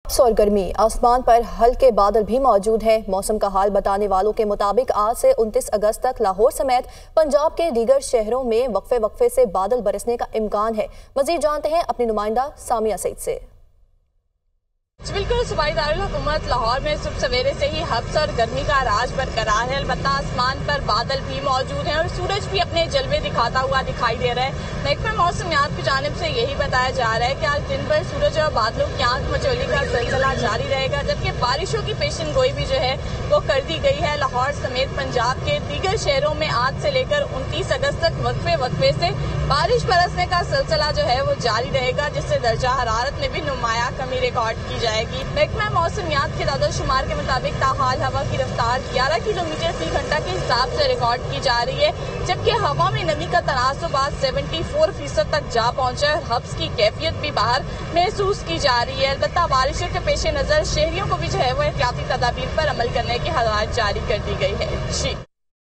और गर्मी, आसमान पर हल्के बादल भी मौजूद हैं। मौसम का हाल बताने वालों के मुताबिक आज से 29 अगस्त तक लाहौर समेत पंजाब के दीगर शहरों में वक्फे से बादल बरसने का इम्कान है। मजीद जानते हैं अपनी नुमाइंदा सामिया सईद से। बिल्कुल, सूबाई दारुल हुकूमत लाहौर में सुबह सवेरे से ही हब्स और गर्मी का राज बरकरार है। अलबत्ता आसमान पर बादल भी मौजूद हैं और सूरज भी अपने जलवे दिखाता हुआ दिखाई दे रहा है। महकमा मौसमियात की जानिब से यही बताया जा रहा है कि आज दिन भर सूरज और बादलों की आंख मचोली का सिलसिला जारी रहेगा, जबकि बारिशों की पेशन गोई भी जो है वो कर दी गई है। लाहौर समेत पंजाब के दीगर शहरों में आज से लेकर 29 अगस्त तक वक्फे से बारिश बरसने का सिलसिला जो है वो जारी रहेगा, जिससे दर्जा हरारत में भी नुमाया कमी रिकॉर्ड की जाएगी। महकमा मौसमियात के दादोशुमार के मुताबिक ताहाल हवा की रफ्तार 11 किलोमीटर फी घंटा के हिसाब से रिकॉर्ड की जा रही है, जबकि हवा में नमी का तनासुब आज 74% तक जा पहुंचा है। हब्स की कैफियत भी बाहर महसूस की जा रही है। अलबत्ता बारिशों के पेश नजर शहरियों को भी जो है वो एहतियाती तदाबीर पर अमल करने की हदायत जारी कर दी गई है। जी।